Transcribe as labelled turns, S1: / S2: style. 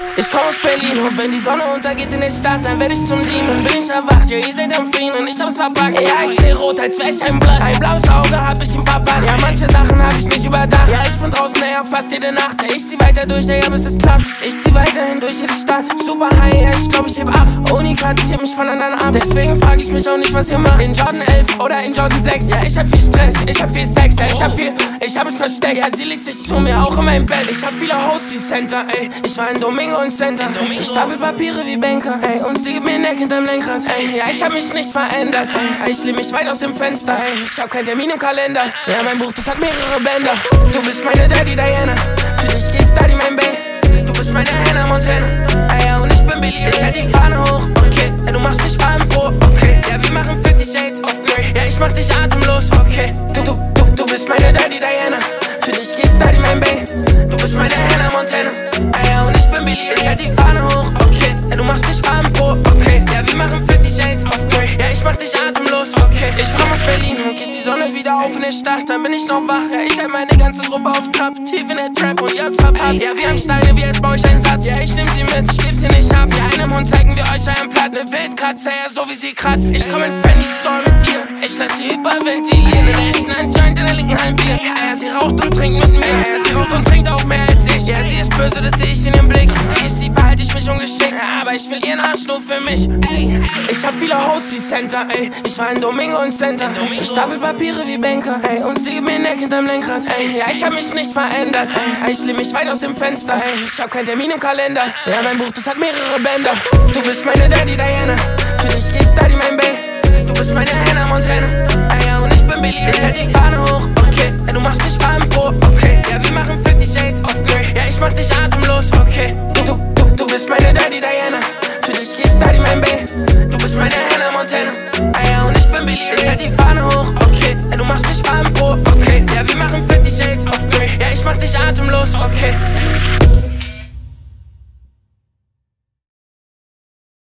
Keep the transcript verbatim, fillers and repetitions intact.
S1: Ich komm aus Berlin und wenn die Sonne untergeht in der Stadt, dann werd ich zum Demon. Bin ich erwacht, ja, ihr seid am Fienen, ich hab's verpackt. Ja, ich seh rot, als wär ich ein Blatt. Ein blaues Auge hab ich ihm verpasst. Ja, manche Sachen hab ich nicht überdacht. Ja, ich bin draußen, ey, fast jede Nacht. Ja, ich zieh weiter durch, ey, bis es klappt. Ich zieh weiterhin durch jede Stadt. Super high, ja, ich glaub, ich heb ab. Unikat, ich heb mich von anderen ab. Deswegen frag ich mich auch nicht, was ihr macht. In Jordan elf oder in Jordan sechs. Ja, ich hab viel Stress, ich hab viel Sex. Ja, ich hab viel, ich hab es versteckt. Ja, sie legt sich zu mir, auch in meinem Bett. Ich hab viele Hosts wie Center, ey. Ich war in Domingo und Center. Ich stapel Papiere wie Banker, ey. Und sie gibt mir Neck hinterm Lenkrad, ey. Ja, ich hab mich nicht verändert, ey. Ich lehn mich weit aus dem Fenster, ey. Ich hab keinen Termin im Kalender. Ja, mein Buch, das hat mehrere Bänder. Du bist meine Daddy Diana. Für dich geh Study mein Bay. Du bist meine Hannah Montana. Ey, ja, und ich bin Billy. Ich halt die Fahne hoch, okay. Ja, du machst mich farbenfroh, okay. Ja, wir machen fifty Shades of Grey. Ja, ich mach dich atemlos, okay. Du, du, du, du bist meine Daddy Diana. Für dich geh Study mein Bay. Du bist meine Hannah Montana. Ey, ja, und ich bin Billy. Ich halt die Fahne hoch, okay. Ja, du machst mich farbenfroh, okay. Ja, wir machen fifty Shades of Grey. Ja, ich mach dich atemlos, okay. Ich komm aus Berlin und geht die Sonne wieder auf in der Stadt. Dann bin ich noch wach, ja, ich hab meine ganze Gruppe auf Trab. Tief in der Trap und ihr habt's verpasst. Ja, wir haben Steine, wie als bau ich einen Satz. Ja, ich nehm sie mit, ich geb sie nicht ab. Ja, einem Hund zeigen wir euch euren Platz. Ne Wildkatze, ja, so wie sie kratzt. Ich komm in Fendi Store mit ihr. Ich lass sie hyperventilieren. In der rechten Hand Joint, in der linken Hand Bier. Ja, ja, sie raucht und trinkt mit mir. Ja, sie raucht und trinkt auch mehr als ich. Ja, sie ist böse, das seh ich in ihrem Blick. Seh ich sie, verhalte ich mich ungeschickt. Ja, aber ich will ihren Arsch nur für mich. Ey, ich hab viele Hosts wie Center, ey. Ich war in Domingo und Center. Ich stapel Papiere wie Banker, ey. Und sie gibt mir Neck hinterm Lenkrad, ey. Ja, ich hab mich nicht verändert, ey. Ich lehn mich weit aus dem Fenster, ey. Ich hab keinen Termin im Kalender. Ja, mein Buch, das hat mehrere Bänder. Du bist meine Daddy Diana. Für dich geh Study mein Bay. Du bist meine Hannah Montana. Ey, ja, und ich bin Billy. Ich halt die Fahne hoch, okay. Ja, du machst mich farbenfroh, okay. Ja, wir machen fifty Shades of Grey. Ja, ich mach dich atemlos, okay. Du, du, du, du bist meine Daddy Diana. Für dich geh Study mein Bay. Du bist meine Hannah Montana. Ey, ja, und ich bin Billy. Ich halt die Fahne hoch, okay. Ja, du machst mich farbenfroh, okay. Ja, wir machen fifty Shades of Grey. Ja, ich mach dich atemlos, okay.